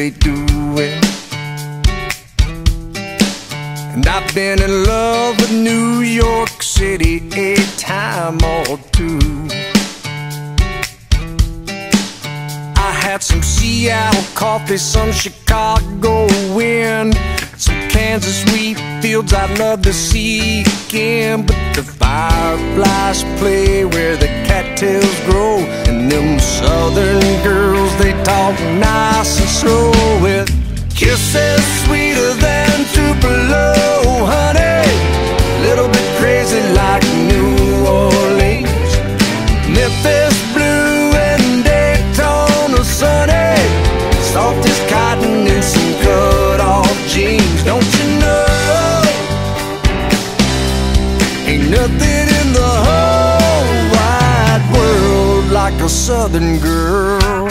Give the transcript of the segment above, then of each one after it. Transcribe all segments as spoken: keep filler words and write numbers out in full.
they doing? And I've been in love with New York City a time or two. I had some Seattle coffee, some Chicago wind, some Kansas wheat fields I'd love to see again. But the fireflies play where the cattails grow, and them southern girls, they talk nice and slow, with kisses sweeter than Tupelo, honey. Little bit crazy like New Orleans, Memphis blue and Daytona sunny, soft as cotton in some cut-off jeans. Don't you know, ain't nothing in the whole wide world like a southern girl.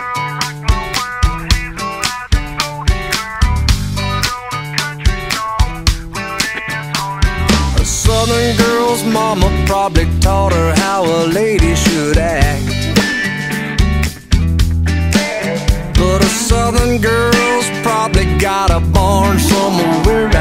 A southern girl's mama probably taught her how a lady should act, but a southern girl's probably got a barn somewhere